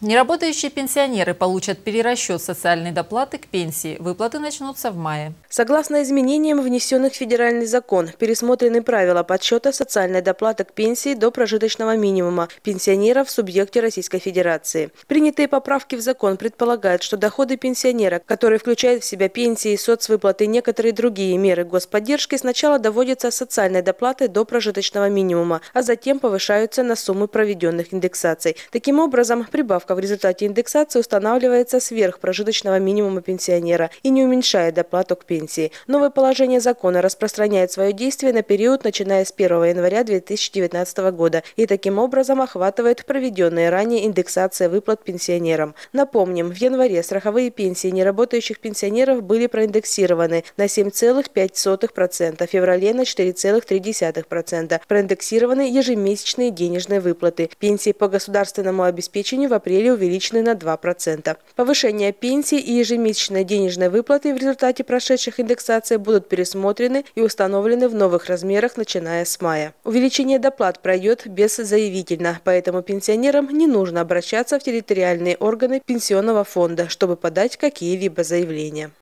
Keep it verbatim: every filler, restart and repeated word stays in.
Неработающие пенсионеры получат перерасчет социальной доплаты к пенсии. Выплаты начнутся в мае. Согласно изменениям, внесенных в федеральный закон, пересмотрены правила подсчета социальной доплаты к пенсии до прожиточного минимума пенсионеров в субъекте Российской Федерации. Принятые поправки в закон предполагают, что доходы пенсионера, которые включают в себя пенсии, соцвыплаты и некоторые другие меры господдержки, сначала доводятся социальной доплатой до прожиточного минимума, а затем повышаются на суммы проведенных индексаций. Таким образом, прибавка в результате индексации устанавливается сверх прожиточного минимума пенсионера и не уменьшает доплату к пенсии. Новое положение закона распространяет свое действие на период, начиная с первого января две тысячи девятнадцатого года, и таким образом охватывает проведенные ранее индексация выплат пенсионерам. Напомним, в январе страховые пенсии неработающих пенсионеров были проиндексированы на семь целых пять сотых процента, в феврале на четыре целых три десятых процента. Проиндексированы ежемесячные денежные выплаты. Пенсии по государственному обеспечению в апреле увеличены на два процента. Повышение пенсий и ежемесячные денежные выплаты в результате прошедших индексаций будут пересмотрены и установлены в новых размерах, начиная с мая. Увеличение доплат пройдет беззаявительно, поэтому пенсионерам не нужно обращаться в территориальные органы пенсионного фонда, чтобы подать какие-либо заявления.